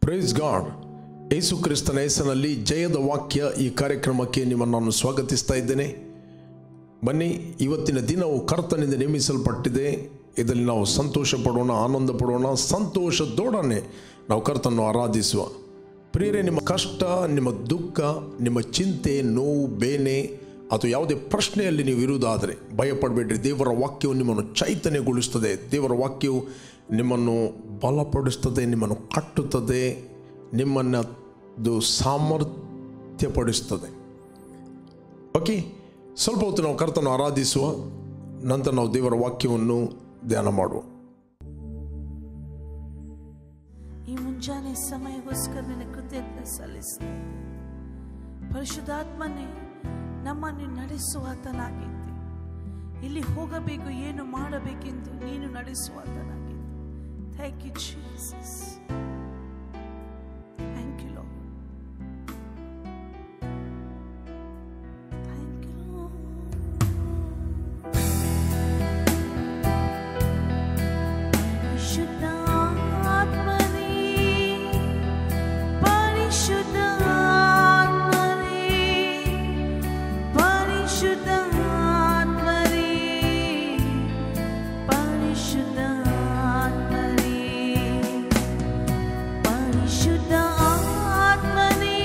Praise God. ಯೇಸು ಕ್ರಿಸ್ತನ ಹೆಸರಿನಲ್ಲಿ ಜಯದ ವಾಕ್ಯ ಈ ಕಾರ್ಯಕ್ರಮಕ್ಕೆ ನಿಮ್ಮನ್ನು ನಾನು ಸ್ವಾಗತಿಸ್ತಾ ಇದ್ದೇನೆ. ಬನ್ನಿ, ಇವತ್ತಿನ ದಿನವು ಕರ್ತನಿಂದ ನೇಮಿಸಲ್ಪಟ್ಟಿದೆ. ಇದರಲ್ಲಿ ನಾವು ಸಂತೋಷ ಪಡೋಣ, ಆನಂದ ಪಡೋಣ, ಸಂತೋಷದೊಡನೆ ನಾವು ಕರ್ತನನ್ನು ಆರಾಧಿಸುವ. ಪ್ರಿಯರೇ, ನಿಮ್ಮ ಕಷ್ಟ, ನಿಮ್ಮ ದುಃಖ, ನಿಮ್ಮ ಚಿಂತೆ, ನೋವು, ಬೇನೆ ಅಥವಾ ಯಾವುದೇ ಪ್ರಶ್ನೆಯಲ್ಲಿ ನೀವು ಇರುವುದಾದರೆ ಭಯಪಡಬೇಡ್ರಿ. ದೇವರ ವಾಕ್ಯವು ನಿಮ್ಮನ್ನು ಚೈತನ್ಯಗೊಳಿಸ್ತದೆ. ದೇವರ ವಾಕ್ಯವು ನಿಮ್ಮನ್ನು ಬಲಪಡಿಸ್ತದೆ, ನಿಮ್ಮನ್ನು ಕಟ್ಟುತ್ತದೆ, ನಿಮ್ಮನ್ನು ಸಾಮರ್ಥ್ಯಪಡಿಸ್ತದೆ. ಓಕೆ, ಸ್ವಲ್ಪ ಹೊತ್ತು ನಾವು ಕರ್ತನನ್ನು ಆರಾಧಿಸುವ ನಂತರ ನಾವು ದೇವರ ವಾಕ್ಯವನ್ನು ಧ್ಯಾನ ಮಾಡುವ. ಈ ಮುಂಜಾನೆ ಸಮಯಕ್ಕೋಸ್ಕರ ನಿನಗೆ ಕೃತಜ್ಞತೆ ಸಲ್ಲಿಸುತ್ತೇನೆ. ಪರಿಶುದ್ಧಾತ್ಮನೇ, ನಮ್ಮನ್ನು ನಡೆಸುವಾತನಾಗಿದ್ದೆ. ಇಲ್ಲಿ ಹೋಗಬೇಕು, ಏನು ಮಾಡಬೇಕೆಂದು ನೀನು ನಡೆಸುವಾತನಾಗಿದ್ದೆ. Thank you Jesus. Thank you Lord. Thank you Lord. ಪರಿಶುದ್ಧಾತ್ಮನೇ, ಪರಿಶುದ್ಧಾತ್ಮನೇ, ಪರಿಶುದ್ಧಾತ್ಮನೇ, ಪರಿಶುದ್ಧಾತ್ಮನೇ, ಪರಿಶುದ್ಧಾತ್ಮನೇ,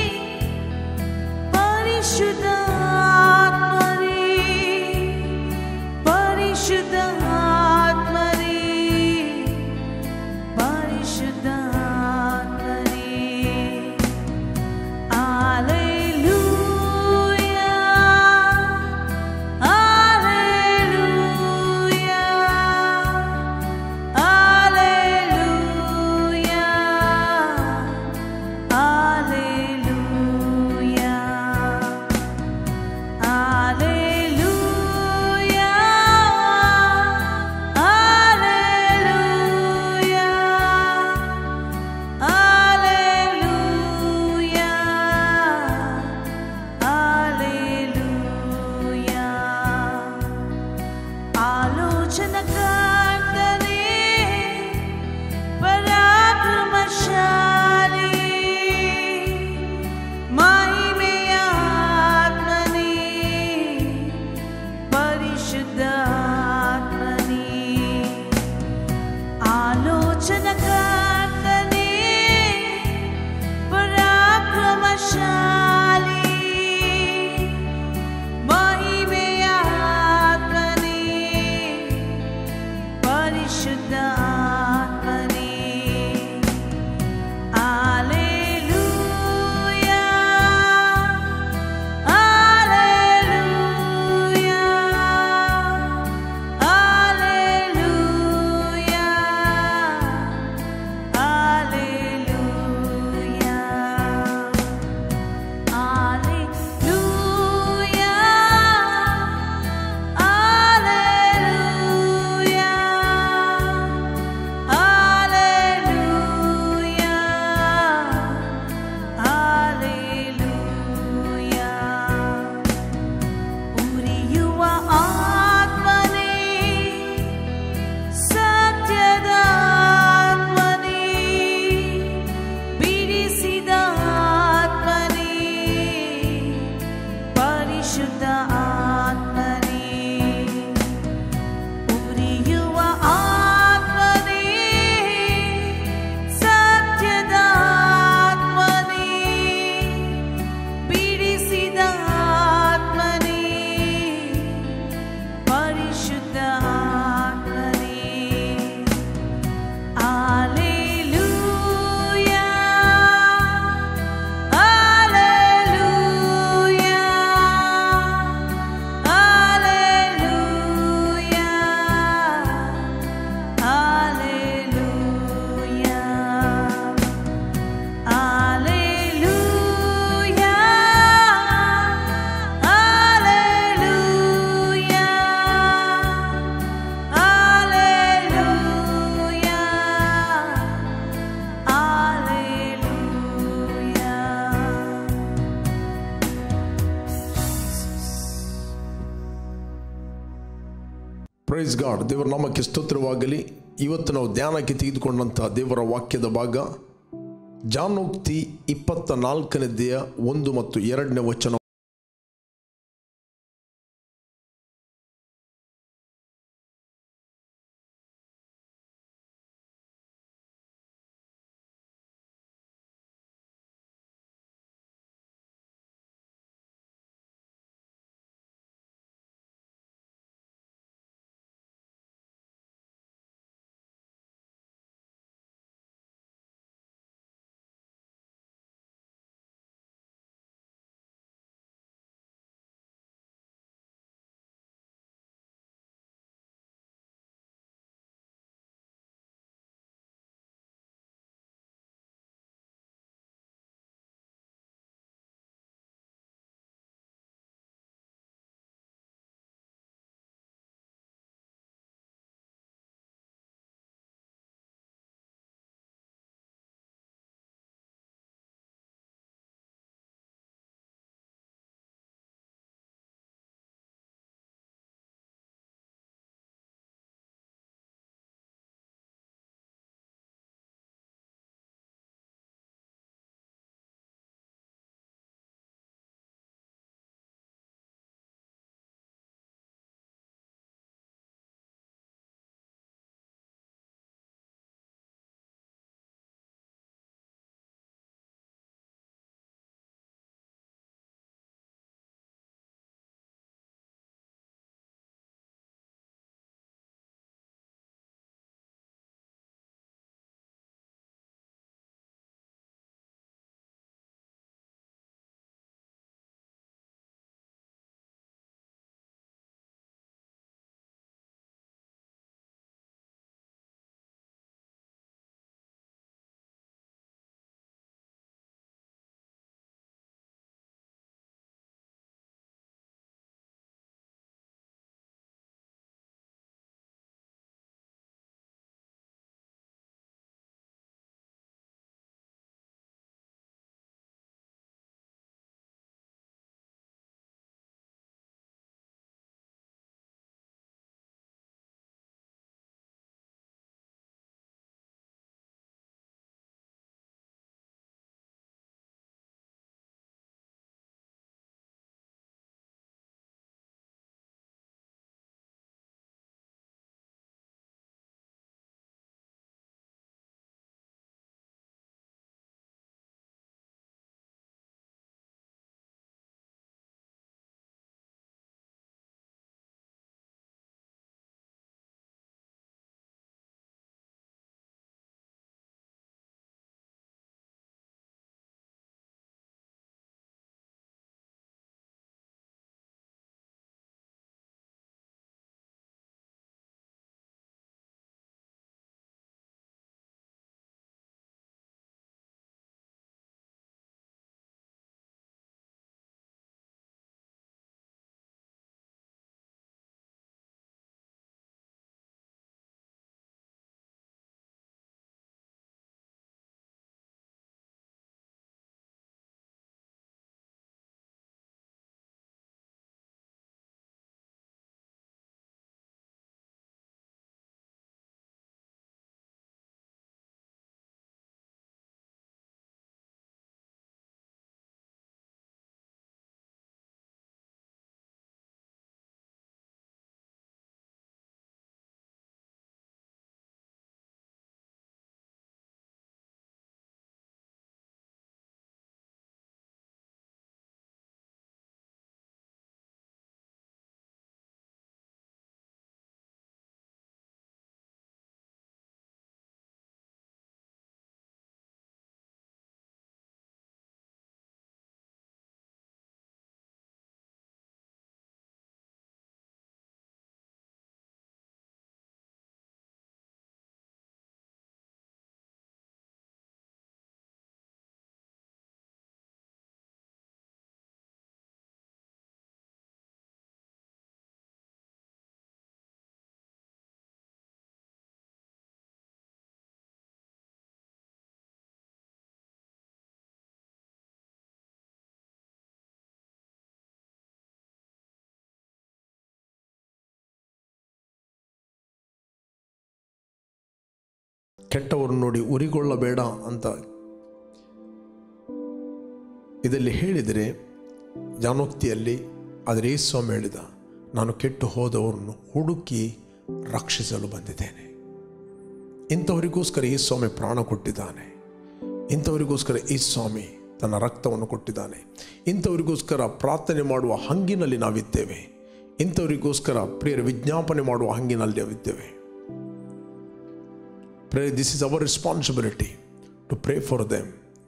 ಪರಿಶುದ್ಧಾತ್ಮನೇ, ಪರಿಶುದ್ಧಾತ್ಮನೇ, ಪರಿಶುದ್ಧಾತ್ಮನೇ. Alleluia, Alleluia, Alleluia, Alleluia, Alleluia, Alleluia, Alleluia, Alleluia. ಆಲೋಚನಕರ್ತನೇ, ಪರಾಕ್ರಮಶಾಲಿ, ಮಹಿಮೆಯ ಆತ್ಮನೇ, ಪರಿಶುದ್ಧಾತ್ಮನೇ. ಆಲೋಚನಕರ್ತನೇ, ಪರಾಕ್ರಮಶಾಲಿ, ಮಹಿಮೆಯ ಆತ್ಮನೇ, ಪರಿಶುದ್ಧಾತ್ಮನೇ. Alleluia, Alleluia, Alleluia, Alleluia, Alleluia, Alleluia, Alleluia. ಉರಿಯುವ ಆತ್ಮನೇ, ಸತ್ಯದ ಆತ್ಮನೇ, ಬಿಡಿಸಿದ ಆತ್ಮನೇ, ಪರಿಶುದ್ಧ ಆತ್ಮನೇ. ಉರಿಯುವ ಆತ್ಮನೇ, ಸತ್ಯದ ಆತ್ಮನೇ, ಬಿಡಿಸಿದ ಆತ್ಮನೇ, ಪರಿಶುದ್ಧ ಆತ್ಮನೇ. Alleluia, Alleluia, Alleluia, Alleluia, Alleluia, Alleluia, praise God. ದೇವರ ನಾಮಕ್ಕೆ ಸ್ತೋತ್ರವಾಗಲಿ. ಇವತ್ತು ನಾವು ಧ್ಯಾನಕ್ಕೆ ತೆಗೆದುಕೊಂಡಂತಹ ದೇವರ ವಾಕ್ಯದ ಭಾಗ ಜಾನೋಕ್ತಿ 24ನೇದೆಯ 1 ಮತ್ತು 2ನೇ ವಚನ. ಕೆಟ್ಟವರು ನೋಡಿ ಉರಿಗೊಳ್ಳಬೇಡ ಅಂತ ಇದರಲ್ಲಿ ಹೇಳಿದರೆ ಜಾನೋಕ್ತಿಯಲ್ಲಿ, ಆದರೆ ಯೇಸು ಸ್ವಾಮಿ ಹೇಳಿದ, ನಾನು ಕೆಟ್ಟು ಹೋದವರನ್ನು ಹುಡುಕಿ ರಕ್ಷಿಸಲು ಬಂದಿದ್ದೇನೆ. ಇಂಥವರಿಗೋಸ್ಕರ ಯೇಸು ಸ್ವಾಮಿ ಪ್ರಾಣ ಕೊಟ್ಟಿದ್ದಾನೆ. ಇಂಥವರಿಗೋಸ್ಕರ ಯೇಸು ಸ್ವಾಮಿ ತನ್ನ ರಕ್ತವನ್ನು ಕೊಟ್ಟಿದ್ದಾನೆ. ಇಂಥವರಿಗೋಸ್ಕರ ಪ್ರಾರ್ಥನೆ ಮಾಡುವ ಹಂಗಿನಲ್ಲಿ ನಾವಿದ್ದೇವೆ. ಇಂಥವರಿಗೋಸ್ಕರ ಪ್ರಿಯರ ವಿಜ್ಞಾಪನೆ ಮಾಡುವ ಹಂಗಿನಲ್ಲಿ ನಾವಿದ್ದೇವೆ. This is our responsibility to pray for them.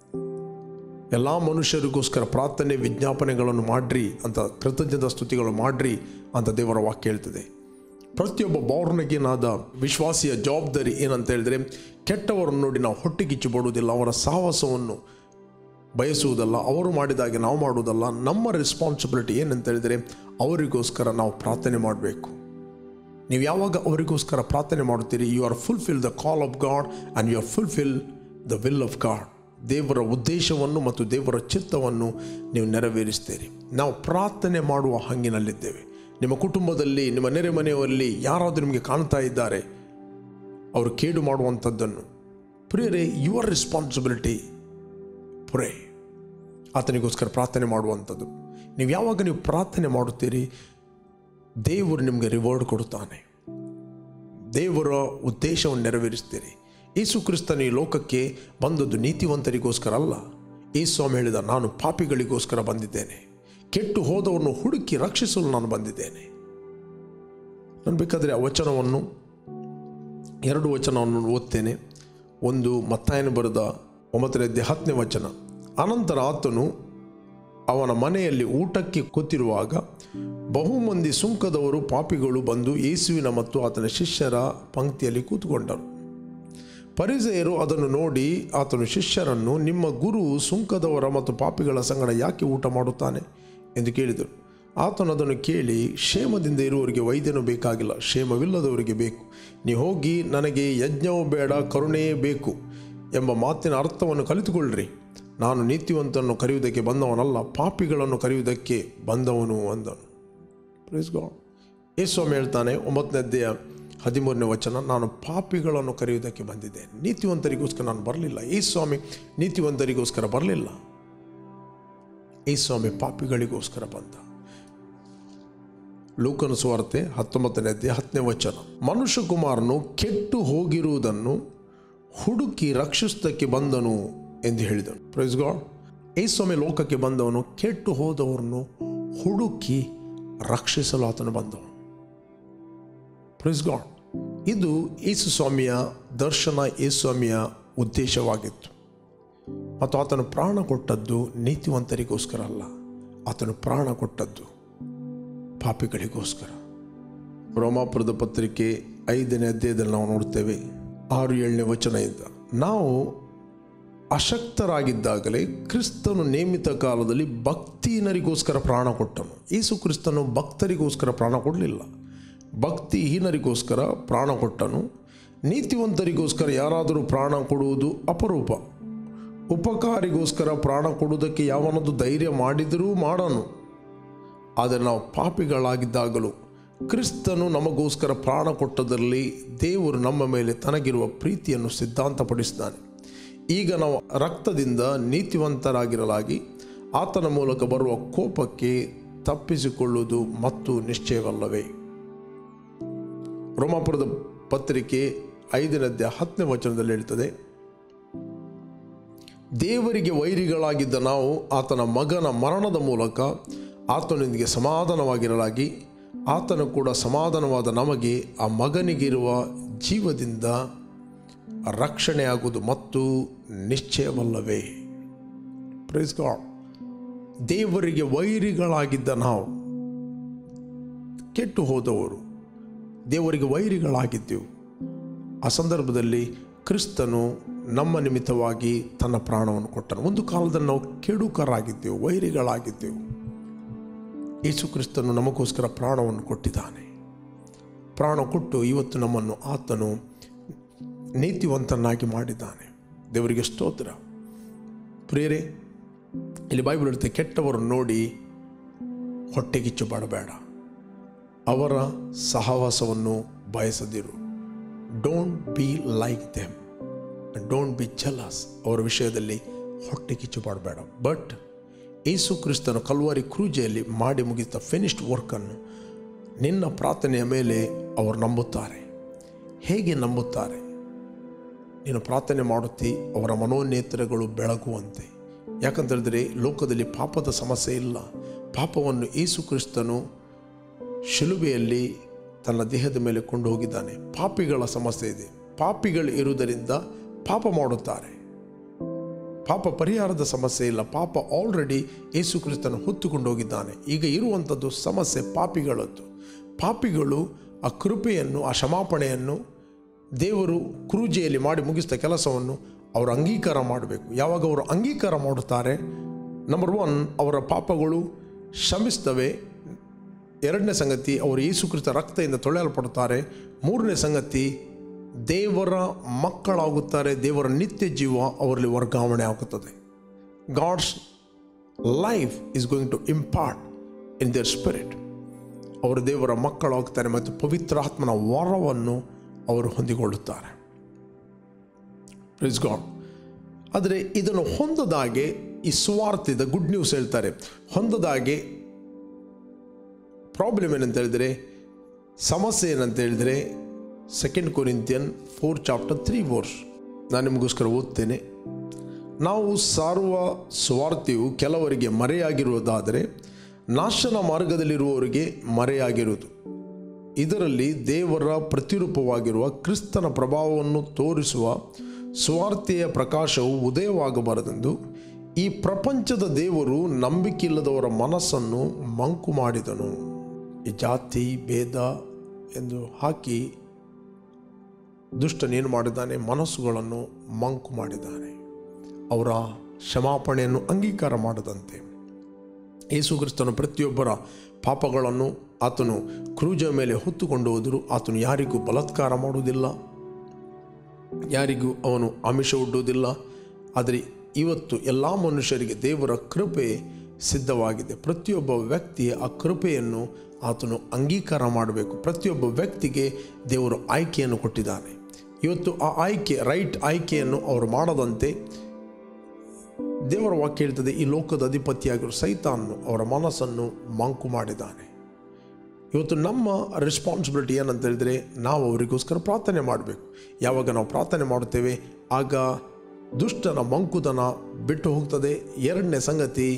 ಎಲ್ಲ ಮನುಷ್ಯರಿಗೋಸ್ಕರ ಪ್ರಾರ್ಥನೆ ವಿಜ್ಞಾಪನೆಗಳನ್ನು ಮಾಡ್ರಿ ಅಂತ, ಕೃತಜ್ಞತಾ ಸ್ತುತಿಗಳು ಮಾಡ್ರಿ ಅಂತ ದೇವರ ವಾಕ್ಯ ಹೇಳ್ತದೆ. ಪ್ರತಿಯೊಬ್ಬ ಬೌರ್ನಗೇನಾದ ವಿಶ್ವಾಸಿಯ ಜವಾಬ್ದಾರಿ ಏನಂತ ಹೇಳಿದ್ರೆ, ಕೆಟ್ಟವರನ್ನು ನೋಡಿ ನಾವು ಹೊಟ್ಟೆಗಿಚ್ಚು ಪಡುವುದಿಲ್ಲ, ಅವರ ಸಾಹಸವನ್ನು ಬಯಸುವುದಲ್ಲ, ಅವರು ಮಾಡಿದಾಗೆ ನಾವು ಮಾಡುವುದಲ್ಲ. ನಮ್ಮ ರೆಸ್ಪಾನ್ಸಿಬಿಲಿಟಿ ಏನಂತ ಹೇಳಿದರೆ, ಅವರಿಗೋಸ್ಕರ ನಾವು ಪ್ರಾರ್ಥನೆ ಮಾಡಬೇಕು. ನೀವು ಯಾವಾಗ ಅವರಿಗೋಸ್ಕರ ಪ್ರಾರ್ಥನೆ ಮಾಡುತ್ತೀರಿ, you are fulfil the call of God and you are fulfil the will of God. ದೇವರ ಉದ್ದೇಶವನ್ನು ಮತ್ತು ದೇವರ ಚಿತ್ತವನ್ನು ನೀವು ನೆರವೇರಿಸ್ತೀರಿ. ನಾವು ಪ್ರಾರ್ಥನೆ ಮಾಡುವ ಹಂಗಿನಲ್ಲಿದ್ದೇವೆ. ನಿಮ್ಮ ಕುಟುಂಬದಲ್ಲಿ, ನಿಮ್ಮ ನೆರೆ ಮನೆಯಲ್ಲಿ ಯಾರಾದರೂ ನಿಮಗೆ ಕಾಣ್ತಾ ಇದ್ದಾರೆ ಅವರು ಕೇಡು ಮಾಡುವಂಥದ್ದನ್ನು, ಪ್ರಿಯರೇ, ಯುವರ್ ರೆಸ್ಪಾನ್ಸಿಬಿಲಿಟಿ ಪ್ರೇ. ಆತನಿಗೋಸ್ಕರ ಪ್ರಾರ್ಥನೆ ಮಾಡುವಂಥದ್ದು. ನೀವು ಪ್ರಾರ್ಥನೆ ಮಾಡುತ್ತೀರಿ, ದೇವರು ನಿಮಗೆ ರಿವಾರ್ಡ್ ಕೊಡುತ್ತಾನೆ. ದೇವರ ಉದ್ದೇಶವನ್ನು ನೆರವೇರಿಸ್ತೀರಿ. ಯೇಸು ಕ್ರಿಸ್ತನು ಈ ಲೋಕಕ್ಕೆ ಬಂದದ್ದು ನೀತಿವಂತರಿಗೋಸ್ಕರ ಅಲ್ಲ. ಯೇಸು ಸ್ವಾಮಿ ಹೇಳಿದ, ನಾನು ಪಾಪಿಗಳಿಗೋಸ್ಕರ ಬಂದಿದ್ದೇನೆ, ಕೆಟ್ಟು ಹೋದವರನ್ನು ಹುಡುಕಿ ರಕ್ಷಿಸಲು ನಾನು ಬಂದಿದ್ದೇನೆ. ನಾನು ಬೇಕಾದರೆ ಆ ವಚನವನ್ನು, 2 ವಚನವನ್ನು ಓದ್ತೇನೆ. ಒಂದು ಮತ್ತಾಯನು ಬರೆದ 9:10 ವಚನ. ಅನಂತರ ಆತನು ಅವನ ಮನೆಯಲ್ಲಿ ಊಟಕ್ಕೆ ಕೂತಿರುವಾಗ ಬಹುಮಂದಿ ಸುಂಕದವರು ಪಾಪಿಗಳು ಬಂದು ಯೇಸುವಿನ ಮತ್ತು ಆತನ ಶಿಷ್ಯರ ಪಂಕ್ತಿಯಲ್ಲಿ ಕೂತುಕೊಂಡರು. ಫರಿಸಾಯರು ಅದನ್ನು ನೋಡಿ ಆತನು ಶಿಷ್ಯರನ್ನು, ನಿಮ್ಮ ಗುರು ಸುಂಕದವರ ಮತ್ತು ಪಾಪಿಗಳ ಸಂಗಡ ಯಾಕೆ ಊಟ ಮಾಡುತ್ತಾನೆ ಎಂದು ಕೇಳಿದರು. ಆತನು ಅದನ್ನು ಕೇಳಿ, ಕ್ಷೇಮದಿಂದ ಇರುವವರಿಗೆ ವೈದ್ಯನು ಬೇಕಾಗಿಲ್ಲ, ಕ್ಷೇಮವಿಲ್ಲದವರಿಗೆ ಬೇಕು. ನೀವು ಹೋಗಿ, ನನಗೆ ಯಜ್ಞವೂ ಬೇಡ, ಕರುಣೆಯೇ ಬೇಕು ಎಂಬ ಮಾತಿನ ಅರ್ಥವನ್ನು ಕಲಿತುಕೊಳ್ಳ್ರಿ. ನಾನು ನೀತಿವಂತನನ್ನು ಕರೆಯುವುದಕ್ಕೆ ಬಂದವನಲ್ಲ, ಪಾಪಿಗಳನ್ನು ಕರೆಯುವುದಕ್ಕೆ ಬಂದವನು ಅಂದನು. Praise God. ಯೇಸು ಸ್ವಾಮಿ ಹೇಳ್ತಾನೆ 9:13 ವಚನ, ನಾನು ಪಾಪಿಗಳನ್ನು ಕರೆಯುವುದಕ್ಕೆ ಬಂದಿದ್ದೇನೆ, ನೀತಿವಂತರಿಗೋಸ್ಕರ ನಾನು ಬರಲಿಲ್ಲ. ಯೇಸು ಸ್ವಾಮಿ ನೀತಿವಂತರಿಗೋಸ್ಕರ ಬರಲಿಲ್ಲ, ಯೇಸು ಸ್ವಾಮಿ ಪಾಪಿಗಳಿಗೋಸ್ಕರ ಬಂದ. ಲೂಕನ ಸುವಾರ್ತೆ 19:10 ವಚನ, ಮನುಷ್ಯಕುಮಾರನು ಕೆಟ್ಟು ಹೋಗಿರುವುದನ್ನು ಹುಡುಕಿ ರಕ್ಷಿಸುವುದಕ್ಕೆ ಬಂದನು ಎಂದು ಹೇಳಿದನು. Praise God. ಯೇಸು ಸ್ವಾಮಿ ಲೋಕಕ್ಕೆ ಬಂದವನು ಕೆಟ್ಟು ಹೋದವರನ್ನು ಹುಡುಕಿ ರಕ್ಷಿಸಲು ಆತನು ಬಂದವನು. Praise God. ಇದು ಯೇಸು ಸ್ವಾಮಿಯ ದರ್ಶನ, ಯೇಸು ಸ್ವಾಮಿಯ ಉದ್ದೇಶವಾಗಿತ್ತು. ಮತ್ತು ಆತನು ಪ್ರಾಣ ಕೊಟ್ಟದ್ದು ನೀತಿವಂತರಿಗೋಸ್ಕರ ಅಲ್ಲ, ಆತನು ಪ್ರಾಣ ಕೊಟ್ಟದ್ದು ಪಾಪಿಗಳಿಗೋಸ್ಕರ. ರೋಮಾಪುರದ ಪತ್ರಿಕೆ 5ನೇ ಅಧ್ಯಾಯದಲ್ಲಿ ನಾವು ನೋಡ್ತೇವೆ 6-7ನೇ ವಚನದಿಂದ, ನಾವು ಅಶಕ್ತರಾಗಿದ್ದಾಗಲೇ ಕ್ರಿಸ್ತನು ನೇಮಿತ ಕಾಲದಲ್ಲಿ ಭಕ್ತಿಹೀನರಿಗೋಸ್ಕರ ಪ್ರಾಣ ಕೊಟ್ಟನು. ಯೇಸು ಕ್ರಿಸ್ತನು ಭಕ್ತರಿಗೋಸ್ಕರ ಪ್ರಾಣ ಕೊಡಲಿಲ್ಲ, ಭಕ್ತಿಹೀನರಿಗೋಸ್ಕರ ಪ್ರಾಣ ಕೊಟ್ಟನು. ನೀತಿವಂತರಿಗೋಸ್ಕರ ಯಾರಾದರೂ ಪ್ರಾಣ ಕೊಡುವುದು ಅಪರೂಪ. ಉಪಕಾರಿಗೋಸ್ಕರ ಪ್ರಾಣ ಕೊಡುವುದಕ್ಕೆ ಯಾವನದು ಧೈರ್ಯ ಮಾಡಿದರೂ ಮಾಡನು. ಆದರೆ ನಾವು ಪಾಪಿಗಳಾಗಿದ್ದಾಗಲೂ ಕ್ರಿಸ್ತನು ನಮಗೋಸ್ಕರ ಪ್ರಾಣ ಕೊಟ್ಟದಲ್ಲಿ ದೇವರು ನಮ್ಮ ಮೇಲೆ ತನಗಿರುವ ಪ್ರೀತಿಯನ್ನು ಸಿದ್ಧಾಂತಪಡಿಸಿದ್ದಾನೆ. ಈಗ ನಾವು ರಕ್ತದಿಂದ ನೀತಿವಂತರಾಗಿರಲಾಗಿ ಆತನ ಮೂಲಕ ಬರುವ ಕೋಪಕ್ಕೆ ತಪ್ಪಿಸಿಕೊಳ್ಳುವುದು ಮತ್ತು ನಿಶ್ಚಯವಲ್ಲವೇ. ರೋಮಾಪುರದ ಪತ್ರಿಕೆ 5:10 ವಚನದಲ್ಲಿ ಹೇಳ್ತದೆ, ದೇವರಿಗೆ ವೈರಿಗಳಾಗಿದ್ದ ನಾವು ಆತನ ಮಗನ ಮರಣದ ಮೂಲಕ ಆತನೊಂದಿಗೆ ಸಮಾಧಾನವಾಗಿರಲಾಗಿ ಆತನು ಕೂಡ ಸಮಾಧಾನವಾದ ನಮಗೆ ಆ ಮಗನಿಗಿರುವ ಜೀವದಿಂದ ರಕ್ಷಣೆಯಾಗುವುದು ಮತ್ತು ನಿಶ್ಚಯವಲ್ಲವೇ. Praise God. ದೇವರಿಗೆ ವೈರಿಗಳಾಗಿದ್ದ ನಾವು, ಕೆಟ್ಟು ಹೋದವರು ದೇವರಿಗೆ ವೈರಿಗಳಾಗಿದ್ದೆವು. ಆ ಸಂದರ್ಭದಲ್ಲಿ ಕ್ರಿಸ್ತನು ನಮ್ಮ ನಿಮಿತ್ತವಾಗಿ ತನ್ನ ಪ್ರಾಣವನ್ನು ಕೊಟ್ಟನು. ಒಂದು ಕಾಲದಲ್ಲಿ ನಾವು ಕೆಡುಕರಾಗಿದ್ದೆವು, ವೈರಿಗಳಾಗಿದ್ದೆವು. ಯೇಸು ಕ್ರಿಸ್ತನು ನಮಗೋಸ್ಕರ ಪ್ರಾಣವನ್ನು ಕೊಟ್ಟಿದ್ದಾನೆ. ಪ್ರಾಣ ಕೊಟ್ಟು ಇವತ್ತು ನಮ್ಮನ್ನು ಆತನು ನೀತಿವಂತನಾಗಿ ಮಾಡಿದ್ದಾನೆ. ದೇವರಿಗೆ ಸ್ತೋತ್ರ. ಪ್ರಿಯರೇ, ಇಲ್ಲಿ ಬೈಬಲ್ ಹೇಳುತ್ತೆ, ಕೆಟ್ಟವರನ್ನು ನೋಡಿ ಹೊಟ್ಟೆಗಿಚ್ಚು ಪಡಬೇಡ, ಅವರ ಸಹವಾಸವನ್ನು ಬಯಸದಿರು. Don't be like them, don't be jealous. ಅವರ ವಿಷಯದಲ್ಲಿ ಹೊಟ್ಟೆಗಿಚ್ಚು ಪಡಬೇಡ. ಬಟ್ ಯೇಸು ಕ್ರಿಸ್ತನು ಕಲ್ವಾರಿ ಕ್ರೂಜೆಯಲ್ಲಿ ಮಾಡಿ ಮುಗಿದ ಫಿನಿಶ್ಡ್ ವರ್ಕನ್ನು ನಿನ್ನ ಪ್ರಾರ್ಥನೆಯ ಮೇಲೆ ಅವರು ನಂಬುತ್ತಾರೆ. ಹೇಗೆ ನಂಬುತ್ತಾರೆ? ನೀನು ಪ್ರಾರ್ಥನೆ ಮಾಡುತ್ತಿ ಅವರ ಮನೋನೇತ್ರಗಳು ಬೆಳಗುವಂತೆ. ಯಾಕಂತೇಳಿದ್ರೆ ಲೋಕದಲ್ಲಿ ಪಾಪದ ಸಮಸ್ಯೆ ಇಲ್ಲ. ಪಾಪವನ್ನು ಯೇಸು ಕ್ರಿಸ್ತನು ಶಿಲುಬೆಯಲ್ಲಿ ತನ್ನ ದೇಹದ ಮೇಲೆ ಕೊಂಡು ಹೋಗಿದ್ದಾನೆ. ಪಾಪಿಗಳ ಸಮಸ್ಯೆ ಇದೆ. ಪಾಪಿಗಳು ಇರುವುದರಿಂದ ಪಾಪ ಮಾಡುತ್ತಾರೆ. ಪಾಪ ಪರಿಹಾರದ ಸಮಸ್ಯೆ ಇಲ್ಲ. ಪಾಪ ಆಲ್ರೆಡಿ ಯೇಸು ಕ್ರಿಸ್ತನು ಹೊತ್ತುಕೊಂಡು ಹೋಗಿದ್ದಾನೆ. ಈಗ ಇರುವಂಥದ್ದು ಸಮಸ್ಯೆ ಪಾಪಿಗಳದ್ದು. ಪಾಪಿಗಳು ಆ ಕೃಪೆಯನ್ನು, ಆ ಕ್ಷಮಾಪಣೆಯನ್ನು ದೇವರು ಕ್ರೂಜೆಯಲ್ಲಿ ಮಾಡಿ ಮುಗಿಸಿದ ಕೆಲಸವನ್ನು ಅವರು ಅಂಗೀಕಾರ ಮಾಡಬೇಕು. ಯಾವಾಗ ಅವರು ಅಂಗೀಕಾರ ಮಾಡುತ್ತಾರೆ, ನಂಬರ್ 1 ಅವರ ಪಾಪಗಳು ಕ್ಷಮಿಸ್ತವೆ. 2ನೇ ಸಂಗತಿ, ಅವರು ಯೇಸು ಕ್ರಿಸ್ತ ರಕ್ತದಿಂದ ತೊಳೆಯಲ್ಪಡುತ್ತಾರೆ. 3ನೇ ಸಂಗತಿ, ದೇವರ ಮಕ್ಕಳಾಗುತ್ತಾರೆ. ದೇವರ ನಿತ್ಯ ಜೀವ ಅವರಲ್ಲಿ ವರ್ಗಾವಣೆ ಆಗುತ್ತದೆ. God's life is going to impart in their spirit. ಅವರು ದೇವರ ಮಕ್ಕಳಾಗುತ್ತಾರೆ ಮತ್ತು ಪವಿತ್ರಾತ್ಮನ ವರವನ್ನು ಅವರು ಹೊಂದಿಕೊಳ್ಳುತ್ತಾರೆ. Praise god. ಆದರೆ ಇದನ್ನು ಹೊಂದದಾಗೆ ಈ ಸುವಾರ್ತೆದ ಗುಡ್ ನ್ಯೂಸ್ ಹೇಳ್ತಾರೆ. ಹೊಂದದಾಗೆ ಪ್ರಾಬ್ಲಮ್ ಏನಂತ ಹೇಳಿದರೆ, ಸಮಸ್ಯೆ ಏನಂತ ಹೇಳಿದರೆ, 2 ಕೊರಿಂಥಿಯನ್ 4:3 ನಾನು ನಿಮಗೋಸ್ಕರ ಓದ್ತೇನೆ. ನಾವು ಸಾರುವ ಸುವಾರ್ತೆಯು ಕೆಲವರಿಗೆ ಮರೆಯಾಗಿರುವುದಾದರೆ ನಾಶನ ಮಾರ್ಗದಲ್ಲಿರುವವರಿಗೆ ಮರೆಯಾಗಿರುವುದು. ಇದರಲ್ಲಿ ದೇವರ ಪ್ರತಿರೂಪವಾಗಿರುವ ಕ್ರಿಸ್ತನ ಪ್ರಭಾವವನ್ನು ತೋರಿಸುವ ಸುವಾರ್ತೆಯ ಪ್ರಕಾಶವು ಉದಯವಾಗಬಾರದೆಂದು ಈ ಪ್ರಪಂಚದ ದೇವರು ನಂಬಿಕೆಯಿಲ್ಲದವರ ಮನಸ್ಸನ್ನು ಮಂಕು ಮಾಡಿದನು. ಈ ಜಾತಿ ಭೇದ ಎಂದು ಹಾಕಿ ದುಷ್ಟನೇನು ಮಾಡಿದ್ದಾನೆ? ಮನಸ್ಸುಗಳನ್ನು ಮಂಕು ಮಾಡಿದ್ದಾನೆ. ಅವರ ಕ್ಷಮಾಪಣೆಯನ್ನು ಅಂಗೀಕಾರ ಮಾಡದಂತೆ. ಯೇಸು ಕ್ರಿಸ್ತನು ಪ್ರತಿಯೊಬ್ಬರ ಪಾಪಗಳನ್ನು ಆತನು ಕ್ರೂಜ ಮೇಲೆ ಹೊತ್ತುಕೊಂಡು ಹೋದರೂ ಆತನು ಯಾರಿಗೂ ಬಲಾತ್ಕಾರ ಮಾಡುವುದಿಲ್ಲ, ಯಾರಿಗೂ ಅವನು ಆಮಿಷ ಒಡ್ಡುವುದಿಲ್ಲ. ಆದರೆ ಇವತ್ತು ಎಲ್ಲ ಮನುಷ್ಯರಿಗೆ ದೇವರ ಕೃಪೆ ಸಿದ್ಧವಾಗಿದೆ. ಪ್ರತಿಯೊಬ್ಬ ವ್ಯಕ್ತಿಯ ಆ ಕೃಪೆಯನ್ನು ಆತನು ಅಂಗೀಕಾರ ಮಾಡಬೇಕು. ಪ್ರತಿಯೊಬ್ಬ ವ್ಯಕ್ತಿಗೆ ದೇವರು ಆಯ್ಕೆಯನ್ನು ಕೊಟ್ಟಿದ್ದಾನೆ. ಇವತ್ತು ಆ ರೈಟ್ ಆಯ್ಕೆಯನ್ನು ಅವರು ಮಾಡದಂತೆ ದೇವರ ವಾಕ್ಯ ಹೇಳ್ತದೆ, ಈ ಲೋಕದ ಅಧಿಪತಿಯಾಗಿರುವ ಸೈತಾನನು ಅವರ ಮನಸ್ಸನ್ನು ಮಂಕು ಮಾಡಿದ್ದಾನೆ. ಇವತ್ತು ನಮ್ಮ ರೆಸ್ಪಾನ್ಸಿಬಿಲಿಟಿ ಏನಂತ ಹೇಳಿದರೆ, ನಾವು ಅವರಿಗೋಸ್ಕರ ಪ್ರಾರ್ಥನೆ ಮಾಡಬೇಕು. ಯಾವಾಗ ನಾವು ಪ್ರಾರ್ಥನೆ ಮಾಡುತ್ತೇವೆ ಆಗ ದುಷ್ಟನ ಮಂಕುತನ ಬಿಟ್ಟು ಹೋಗ್ತದೆ. 2ನೇ ಸಂಗತಿ,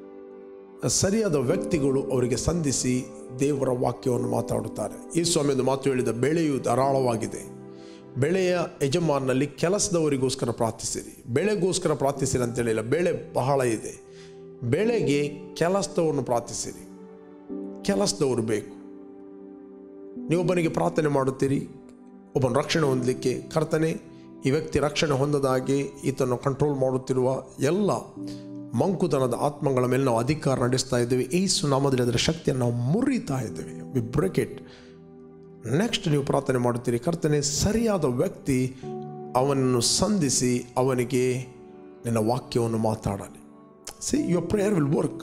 ಸರಿಯಾದ ವ್ಯಕ್ತಿಗಳು ಅವರಿಗೆ ಸಂಧಿಸಿ ದೇವರ ವಾಕ್ಯವನ್ನು ಮಾತಾಡುತ್ತಾರೆ. ಈ ಸ್ವಾಮಿಯದು ಮಾತು ಹೇಳಿದ, ಬೆಳೆಯು ಧಾರಾಳವಾಗಿದೆ, ಬೆಳೆಯ ಯಜಮಾನಲ್ಲಿ ಕೆಲಸದವರಿಗೋಸ್ಕರ ಪ್ರಾರ್ಥಿಸಿರಿ. ಬೆಳೆಗೋಸ್ಕರ ಪ್ರಾರ್ಥಿಸಿರಿ ಅಂತೇಳಿಲ್ಲ, ಬೆಳೆ ಬಹಳ ಇದೆ. ಬೆಳೆಗೆ ಕೆಲಸದವರನ್ನು ಪ್ರಾರ್ಥಿಸಿರಿ. ಕೆಲಸದವರು ಬೇಕು. ನೀವೊಬ್ಬನಿಗೆ ಪ್ರಾರ್ಥನೆ ಮಾಡುತ್ತೀರಿ ಒಬ್ಬನ ರಕ್ಷಣೆ ಹೊಂದಲಿಕ್ಕೆ, ಕರ್ತನೆ ಈ ವ್ಯಕ್ತಿ ರಕ್ಷಣೆ ಹೊಂದದಾಗೆ ಈತನ್ನು ಕಂಟ್ರೋಲ್ ಮಾಡುತ್ತಿರುವ ಎಲ್ಲ ಮಂಕುತನದ ಆತ್ಮಗಳ ಮೇಲೆ ನಾವು ಅಧಿಕಾರ ನಡೆಸ್ತಾ ಇದ್ದೇವೆ. ಯೇಸು ನಾಮದಲ್ಲಿ ಅದರ ಶಕ್ತಿಯನ್ನು ನಾವು ಮುರಿತಾ ಇದ್ದೇವೆ. V break it. ನೆಕ್ಸ್ಟ್ ನೀವು ಪ್ರಾರ್ಥನೆ ಮಾಡುತ್ತೀರಿ, ಕರ್ತನೆ ಸರಿಯಾದ ವ್ಯಕ್ತಿ ಅವನನ್ನು ಸಂಧಿಸಿ ಅವನಿಗೆ ನಿನ್ನ ವಾಕ್ಯವನ್ನು ಮಾತಾಡಲಿ. See your prayer will work.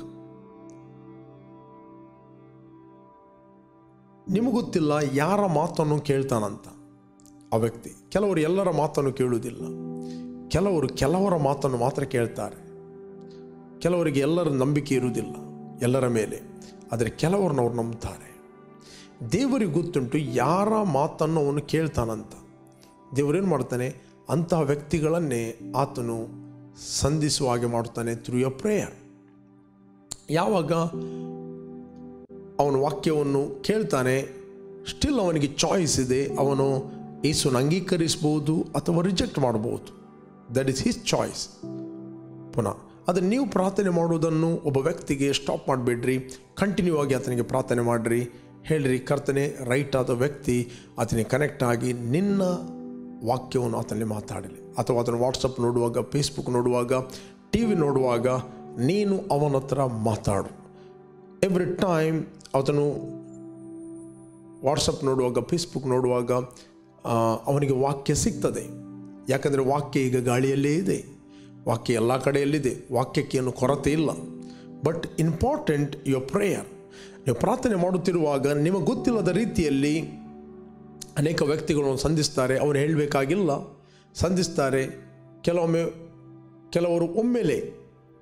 ನಿಮಗೊತ್ತಿಲ್ಲ ಯಾರ ಮಾತನ್ನು ಕೇಳ್ತಾನಂತ ಆ ವ್ಯಕ್ತಿ. ಕೆಲವರು ಎಲ್ಲರ ಮಾತನ್ನು ಕೇಳುವುದಿಲ್ಲ. ಕೆಲವರ ಮಾತನ್ನು ಮಾತ್ರ ಕೇಳ್ತಾರೆ. ಕೆಲವರಿಗೆ ಎಲ್ಲರ ನಂಬಿಕೆ ಇರುವುದಿಲ್ಲ ಎಲ್ಲರ ಮೇಲೆ, ಆದರೆ ಕೆಲವರನ್ನು ಅವ್ರು ನಂಬ್ತಾರೆ. ದೇವರಿಗೆ ಗೊತ್ತುಂಟು ಯಾರ ಮಾತನ್ನು ಅವನು ಕೇಳ್ತಾನಂತ. ದೇವರೇನು ಮಾಡ್ತಾನೆ? ಅಂತಹ ವ್ಯಕ್ತಿಗಳನ್ನೇ ಆತನು ಸಂಧಿಸುವ ಹಾಗೆ ಮಾಡ್ತಾನೆ ಥ್ರೂ ಎ ಪ್ರೇಯರ್. ಯಾವಾಗ ಅವನ ವಾಕ್ಯವನ್ನು ಕೇಳ್ತಾನೆ, ಸ್ಟಿಲ್ ಅವನಿಗೆ ಚಾಯ್ಸ್ ಇದೆ. ಅವನು ಯೇಸುವನ್ನು ಅಂಗೀಕರಿಸ್ಬೋದು ಅಥವಾ ರಿಜೆಕ್ಟ್ ಮಾಡ್ಬೋದು. That is his choice. ಪುನಃ ಆದರೆ ನೀವು ಪ್ರಾರ್ಥನೆ ಮಾಡುವುದನ್ನು ಒಬ್ಬ ವ್ಯಕ್ತಿಗೆ ಸ್ಟಾಪ್ ಮಾಡಿಬಿಡ್ರಿ. ಕಂಟಿನ್ಯೂ ಆಗಿ ಆತನಿಗೆ ಪ್ರಾರ್ಥನೆ ಮಾಡಿರಿ. ಹೇಳ್ರಿ, ಕರ್ತನೆ ರೈಟ್ ಆದ ವ್ಯಕ್ತಿ ಆತನಿಗೆ ಕನೆಕ್ಟ್ ಆಗಿ ನಿನ್ನ ವಾಕ್ಯವನ್ನು ಆತನಲ್ಲಿ ಮಾತಾಡಲಿ. ಅಥವಾ ಅದನ್ನು ವಾಟ್ಸಪ್ ನೋಡುವಾಗ, ಫೇಸ್ಬುಕ್ ನೋಡುವಾಗ, ಟಿ ವಿ ನೋಡುವಾಗ ನೀನು ಅವನ ಹತ್ರ ಮಾತಾಡು. ಎವ್ರಿ ಟೈಮ್ ಆತನು ವಾಟ್ಸಪ್ ನೋಡುವಾಗ, ಫೇಸ್ಬುಕ್ ನೋಡುವಾಗ ಅವನಿಗೆ ವಾಕ್ಯ ಸಿಗ್ತದೆ. ಯಾಕಂದರೆ ವಾಕ್ಯ ಈಗ ಗಾಳಿಯಲ್ಲೇ ಇದೆ. ವಾಕ್ಯ ಎಲ್ಲ ಕಡೆಯಲ್ಲಿದೆ. ವಾಕ್ಯಕ್ಕೆ ಏನು ಕೊರತೆ ಇಲ್ಲ. But important your prayer. ನೀವು ಪ್ರಾರ್ಥನೆ ಮಾಡುತ್ತಿರುವಾಗ ನಿಮಗೆ ಗೊತ್ತಿಲ್ಲದ ರೀತಿಯಲ್ಲಿ ಅನೇಕ ವ್ಯಕ್ತಿಗಳನ್ನು ಸಂಧಿಸ್ತಾರೆ. ಅವನು ಹೇಳಬೇಕಾಗಿಲ್ಲ, ಸಂಧಿಸ್ತಾರೆ. ಕೆಲವರು ಒಮ್ಮೆಲೆ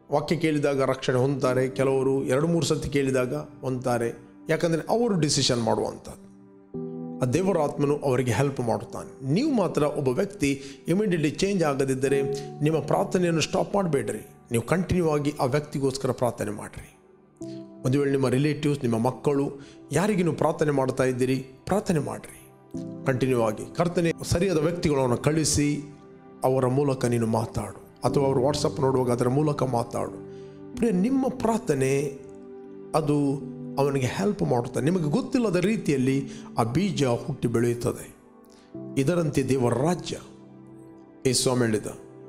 ವಾಕ್ಯ ಕೇಳಿದಾಗ ರಕ್ಷಣೆ ಹೊಂದ್ತಾರೆ, ಕೆಲವರು 2-3 ಸತಿ ಕೇಳಿದಾಗ ಹೊಂದ್ತಾರೆ. ಯಾಕಂದರೆ ಅವರು ಡಿಸಿಷನ್ ಮಾಡುವಂಥದ್ದು. ಆ ದೇವರ ಆತ್ಮನು ಅವರಿಗೆ ಹೆಲ್ಪ್ ಮಾಡುತ್ತಾನೆ. ನೀವು ಮಾತ್ರ ಒಬ್ಬ ವ್ಯಕ್ತಿ ಇಮಿಡಿಯೇಟ್ಲಿ ಚೇಂಜ್ ಆಗದಿದ್ದರೆ ನಿಮ್ಮ ಪ್ರಾರ್ಥನೆಯನ್ನು ಸ್ಟಾಪ್ ಮಾಡಬೇಡ್ರಿ. ನೀವು ಕಂಟಿನ್ಯೂ ಆಗಿ ಆ ವ್ಯಕ್ತಿಗೋಸ್ಕರ ಪ್ರಾರ್ಥನೆ ಮಾಡಿರಿ. ಒಂದು ವೇಳೆ ನಿಮ್ಮ ರಿಲೇಟಿವ್ಸ್, ನಿಮ್ಮ ಮಕ್ಕಳು ಯಾರಿಗೆ ನೀವು ಪ್ರಾರ್ಥನೆ ಮಾಡ್ತಾ ಇದ್ದೀರಿ, ಪ್ರಾರ್ಥನೆ ಮಾಡಿರಿ ಕಂಟಿನ್ಯೂ ಆಗಿ. ಕರ್ತನೆ ಸರಿಯಾದ ವ್ಯಕ್ತಿಗಳನ್ನು ಕಳಿಸಿ ಅವರ ಮೂಲಕ ನೀನು ಮಾತಾಡು, ಅಥವಾ ಅವರು ವಾಟ್ಸಪ್ ನೋಡುವಾಗ ಅದರ ಮೂಲಕ ಮಾತಾಡು. ನಿಮ್ಮ ಪ್ರಾರ್ಥನೆ ಅದು ಅವನಿಗೆ ಹೆಲ್ಪ್ ಮಾಡುತ್ತದೆ. ನಿಮಗೆ ಗೊತ್ತಿಲ್ಲದ ರೀತಿಯಲ್ಲಿ ಆ ಬೀಜ ಹುಟ್ಟಿ ಬೆಳೆಯುತ್ತದೆ. ಇದರಂತೆ ದೇವರ ರಾಜ್ಯ. ಯೇಸುಸ್ವಾಮಿ ಹೇಳಿದ,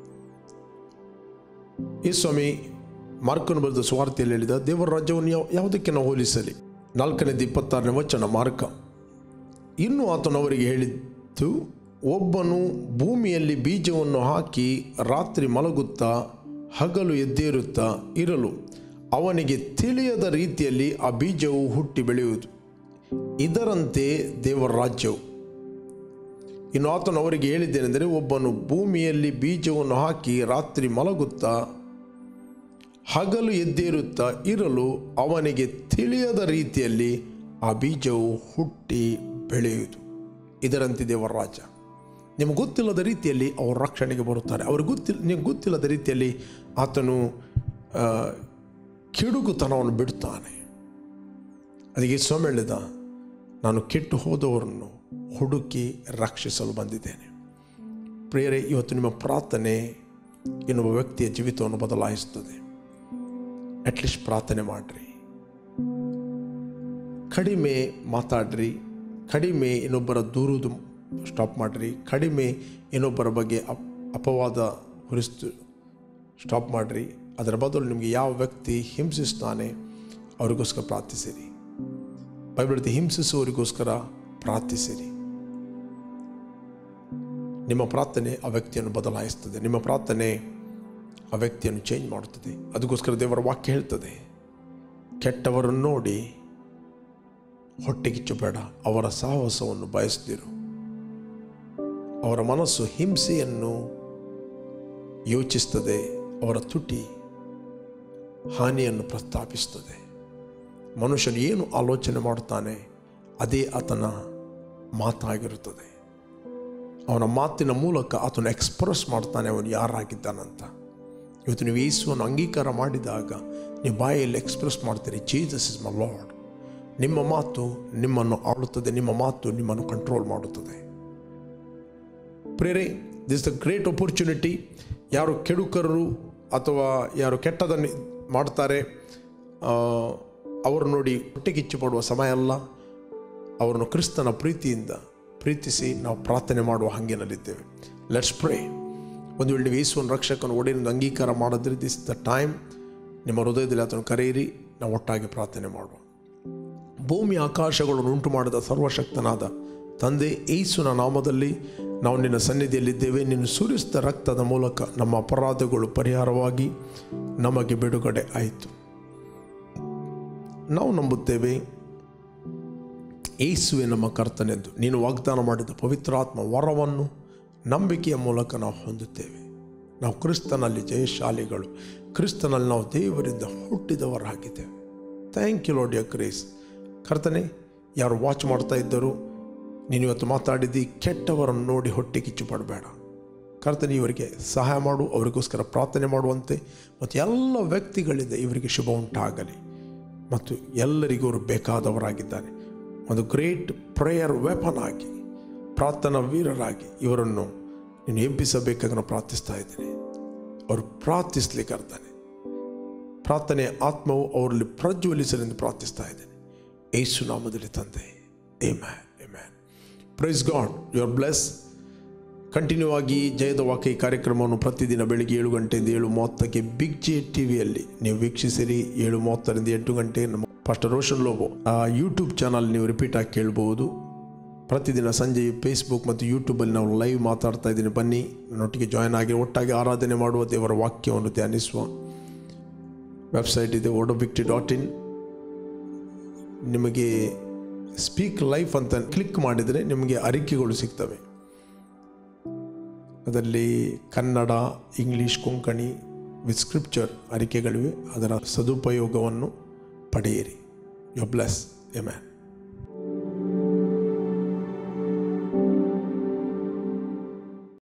ಯೇಸುಸ್ವಾಮಿ ಮಾರ್ಕನು ಬರೆದ ಸುವಾರ್ತೆಯಲ್ಲಿ ಹೇಳಿದ, ದೇವರ ರಾಜ್ಯವನ್ನು ಯಾವುದಕ್ಕೆ ನಾವು ಹೋಲಿಸಲಿ? 4:26 ವಚನ ಮಾರ್ಕ. ಇನ್ನು ಆತನು ಅವರಿಗೆ ಹೇಳಿದ್ದು, ಒಬ್ಬನು ಭೂಮಿಯಲ್ಲಿ ಬೀಜವನ್ನು ಹಾಕಿ ರಾತ್ರಿ ಮಲಗುತ್ತಾ ಹಗಲು ಎದ್ದೇರುತ್ತಾ ಇರಲು ಅವನಿಗೆ ತಿಳಿಯದ ರೀತಿಯಲ್ಲಿ ಆ ಬೀಜವು ಹುಟ್ಟಿ ಬೆಳೆಯುವುದು. ಇದರಂತೆ ದೇವರ ರಾಜ್ಯವು. ಇನ್ನು ಆತನು ಅವರಿಗೆ ಹೇಳಿದ್ದೇನೆಂದರೆ, ಒಬ್ಬನು ಭೂಮಿಯಲ್ಲಿ ಬೀಜವನ್ನು ಹಾಕಿ ರಾತ್ರಿ ಮಲಗುತ್ತಾ ಹಗಲು ಎದ್ದೇರುತ್ತಾ ಇರಲು ಅವನಿಗೆ ತಿಳಿಯದ ರೀತಿಯಲ್ಲಿ ಆ ಬೀಜವು ಹುಟ್ಟಿ ಬೆಳೆಯುವುದು. ಇದರಂತೆ ದೇವರ ರಾಜ್ಯ. ನಿಮಗೆ ಗೊತ್ತಿಲ್ಲದ ರೀತಿಯಲ್ಲಿ ಅವರು ರಕ್ಷಣೆಗೆ ಬರುತ್ತಾರೆ. ನಿಮಗೆ ಗೊತ್ತಿಲ್ಲದ ರೀತಿಯಲ್ಲಿ ಆತನು ಕಿಡುಗುತನವನ್ನು ಬಿಡುತ್ತಾನೆ. ಅದಕ್ಕೆ ಸ್ವಾಮಿ ಹೇಳಿದ, ನಾನು ಕೆಟ್ಟು ಹೋದವರನ್ನು ಹುಡುಕಿ ರಕ್ಷಿಸಲು ಬಂದಿದ್ದೇನೆ. ಪ್ರಿಯರೇ, ಇವತ್ತು ನಿಮ್ಮ ಪ್ರಾರ್ಥನೆ ಇನ್ನೊಬ್ಬ ವ್ಯಕ್ತಿಯ ಜೀವಿತವನ್ನು ಬದಲಾಯಿಸುತ್ತದೆ. ಅಟ್ಲೀಸ್ಟ್ ಪ್ರಾರ್ಥನೆ ಮಾಡಿರಿ, ಕಡಿಮೆ ಮಾತಾಡ್ರಿ, ಕಡಿಮೆ ಇನ್ನೊಬ್ಬರ ದೂರುವುದು ಸ್ಟಾಪ್ ಮಾಡಿರಿ, ಕಡಿಮೆ ಇನ್ನೊಬ್ಬರ ಬಗ್ಗೆ ಅಪವಾದ ಹೊರಿಸ್ತು ಸ್ಟಾಪ್ ಮಾಡಿರಿ. ಅದರ ಬದಲು ನಿಮಗೆ ಯಾವ ವ್ಯಕ್ತಿ ಹಿಂಸಿಸ್ತಾನೆ ಅವರಿಗೋಸ್ಕರ ಪ್ರಾರ್ಥಿಸಿರಿ. ಬೈಬಲ್ ಹಿಂಸಿಸುವವರಿಗೋಸ್ಕರ ಪ್ರಾರ್ಥಿಸಿರಿ. ನಿಮ್ಮ ಪ್ರಾರ್ಥನೆ ಆ ವ್ಯಕ್ತಿಯನ್ನು ಬದಲಾಯಿಸ್ತದೆ. ನಿಮ್ಮ ಪ್ರಾರ್ಥನೆ ಆ ವ್ಯಕ್ತಿಯನ್ನು ಚೇಂಜ್ ಮಾಡುತ್ತದೆ. ಅದಕ್ಕೋಸ್ಕರ ದೇವರ ವಾಕ್ಯ ಹೇಳ್ತದೆ, ಕೆಟ್ಟವರನ್ನು ನೋಡಿ ಹೊಟ್ಟೆಗಿಚ್ಚಬೇಡ, ಅವರ ಸಾಹಸವನ್ನು ಬಯಸದಿರು. ಅವರ ಮನಸ್ಸು ಹಿಂಸೆಯನ್ನು ಯೋಚಿಸ್ತದೆ, ಅವರ ತುಟಿ ಹಾನಿಯನ್ನು ಪ್ರಸ್ತಾಪಿಸ್ತದೆ. ಮನುಷ್ಯನು ಏನು ಆಲೋಚನೆ ಮಾಡುತ್ತಾನೆ ಅದೇ ಆತನ ಮಾತಾಗಿರುತ್ತದೆ. ಅವನ ಮಾತಿನ ಮೂಲಕ ಆತನು ಎಕ್ಸ್ಪ್ರೆಸ್ ಮಾಡ್ತಾನೆ ಅವನು ಯಾರಾಗಿದ್ದಾನಂತ. ಇವತ್ತು ನೀವು ಯೇಸುವನ್ನು ಅಂಗೀಕಾರ ಮಾಡಿದಾಗ ನೀವು ಬಾಯಲ್ಲಿ ಎಕ್ಸ್ಪ್ರೆಸ್ ಮಾಡ್ತೀರಿ, ಜೀಸಸ್ ಇಸ್ ಮೈ ಲಾರ್ಡ್. ನಿಮ್ಮ ಮಾತು ನಿಮ್ಮನ್ನು ಆಳುತ್ತದೆ, ನಿಮ್ಮ ಮಾತು ನಿಮ್ಮನ್ನು ಕಂಟ್ರೋಲ್ ಮಾಡುತ್ತದೆ. ಪ್ರೇರೆ, ದಿಸ್ ದ ಗ್ರೇಟ್ ಅಪರ್ಚುನಿಟಿ. ಯಾರು ಕೆಡುಕರು ಅಥವಾ ಯಾರು ಕೆಟ್ಟದನ್ನು ಮಾಡ್ತಾರೆ ಅವರು ನೋಡಿ ಹೊಟ್ಟೆಕಿಚ್ಚು ಪಡುವ ಸಮಯ ಅಲ್ಲ. ಅವರನ್ನು ಕ್ರಿಸ್ತನ ಪ್ರೀತಿಯಿಂದ ಪ್ರೀತಿಸಿ ನಾವು ಪ್ರಾರ್ಥನೆ ಮಾಡುವ ಹಂಗಿನಲ್ಲಿದ್ದೇವೆ. Let's pray. ಒಂದು ವೇಳೆ ನೀವು ಯೇಸುವನ್ನು ರಕ್ಷಕನ ಒಡೆಯನ್ನು ಅಂಗೀಕಾರ ಮಾಡಿದ್ರೆ ದಿಸ್ ದ ಟೈಮ್. ನಿಮ್ಮ ಹೃದಯದಲ್ಲಿ ಅದನ್ನು ಕರೆಯಿರಿ, ನಾವು ಒಟ್ಟಾಗಿ ಪ್ರಾರ್ಥನೆ ಮಾಡುವ. ಭೂಮಿ ಆಕಾಶಗಳನ್ನು ಉಂಟು ಮಾಡಿದ ಸರ್ವಶಕ್ತನಾದ ತಂದೆ, ಯೇಸುವಿನ ನಾಮದಲ್ಲಿ ನಾವು ನಿನ್ನ ಸನ್ನಿಧಿಯಲ್ಲಿದ್ದೇವೆ. ನೀನು ಸುರಿಸಿದ ರಕ್ತದ ಮೂಲಕ ನಮ್ಮ ಅಪರಾಧಗಳು ಪರಿಹಾರವಾಗಿ ನಮಗೆ ಬಿಡುಗಡೆ ಆಯಿತು. ನಾವು ನಂಬುತ್ತೇವೆ ಯೇಸುವೆ ನಮ್ಮ ಕರ್ತನೆಂದು. ನೀನು ವಾಗ್ದಾನ ಮಾಡಿದ ಪವಿತ್ರಾತ್ಮ ವರವನ್ನು ನಂಬಿಕೆಯ ಮೂಲಕ ನಾವು ಹೊಂದುತ್ತೇವೆ. ನಾವು ಕ್ರಿಸ್ತನಲ್ಲಿ ಜಯಶಾಲಿಗಳು. ಕ್ರಿಸ್ತನಲ್ಲಿ ನಾವು ದೇವರಿಂದ ಹುಟ್ಟಿದವರಾಗಿದ್ದೇವೆ. Thank you Lord your grace. ಕರ್ತನೆ, ಯಾರು ವಾಚ್ ಮಾಡ್ತಾ ಇದ್ದರು, ನೀನು ಇವತ್ತು ಮಾತಾಡಿದ್ದು ಕೆಟ್ಟವರನ್ನು ನೋಡಿ ಹೊಟ್ಟೆ ಕಿಚ್ಚು ಪಡಬೇಡ. ಕರ್ತನೆ, ಇವರಿಗೆ ಸಹಾಯ ಮಾಡು, ಅವರಿಗೋಸ್ಕರ ಪ್ರಾರ್ಥನೆ ಮಾಡುವಂತೆ ಮತ್ತು ಎಲ್ಲ ವ್ಯಕ್ತಿಗಳಿಂದ ಇವರಿಗೆ ಶುಭ ಉಂಟಾಗಲಿ ಮತ್ತು ಎಲ್ಲರಿಗೂ ಅವರು ಬೇಕಾದವರಾಗಿದ್ದಾನೆ. ಒಂದು ಗ್ರೇಟ್ ಪ್ರೇಯರ್ ವೆಪನ್ ಆಗಿ, ಪ್ರಾರ್ಥನಾ ವೀರರಾಗಿ ಇವರನ್ನು ನೀನು ಎಬ್ಬಿಸಬೇಕಾಗಿ ನಾನು ಪ್ರಾರ್ಥಿಸ್ತಾ ಇದ್ದೇನೆ. ಅವರು ಪ್ರಾರ್ಥಿಸ್ಲಿಕ್ಕೆ ಕರ್ತಾನೆ, ಪ್ರಾರ್ಥನೆಯ ಆತ್ಮವು ಅವರಲ್ಲಿ ಪ್ರಜ್ವಲಿಸಲೆಂದು ಪ್ರಾರ್ಥಿಸ್ತಾ ಇದ್ದೇನೆ. ಯೇಸು ನಾಮದಲ್ಲಿ ತಂದೆ, amen, amen. Praise God. You are bless. Continue ಆಗಿ ಜಯದ ವಾಕ್ಯ ಈ ಕಾರ್ಯಕ್ರಮವನ್ನು ಪ್ರತಿದಿನ ಬೆಳಿಗ್ಗೆ 7 ಗಂಟೆಯಿಂದ 7:30ಕ್ಕೆ ಬಿಗ್ ಜೆ ಟಿವಿಯಲ್ಲಿ ನೀವು ವೀಕ್ಷಿಸಿರಿ. 7:30ರಿಂದ 8 ಗಂಟೆ ನಮ್ಮ pastor Roshan Lobo YouTube channel ನೀವು ರಿಪೀಟ್ ಆಗಿ ಕೇಳ್ಬೋದು. ಪ್ರತಿದಿನ ಸಂಜೆ ಫೇಸ್ಬುಕ್ ಮತ್ತು ಯೂಟ್ಯೂಬಲ್ಲಿ ನಾವು ಲೈವ್ ಮಾತಾಡ್ತಾ ಇದ್ದೀನಿ. ಬನ್ನಿ, ನನ್ನೊಟ್ಟಿಗೆ ಜಾಯ್ನ್ ಆಗಿ ಒಟ್ಟಾಗಿ ಆರಾಧನೆ ಮಾಡುವ, ದೇವರ ವಾಕ್ಯವನ್ನು ಧ್ಯಾನಿಸುವ. ವೆಬ್ಸೈಟ್ ಇದೆ odovictory.in. ನಿಮಗೆ ಸ್ಪೀಕ್ ಲೈಫ್ ಅಂತ ಕ್ಲಿಕ್ ಮಾಡಿದರೆ ನಿಮಗೆ ಅರಿಕೆಗಳು ಸಿಗ್ತವೆ. ಅದರಲ್ಲಿ Kannada, English, Konkani with scripture ಅರಿಕೆಗಳಿವೆ. ಅದರ ಸದುಪಯೋಗವನ್ನು ಪಡೆಯಿರಿ. You bless. ಆಮೆನ್.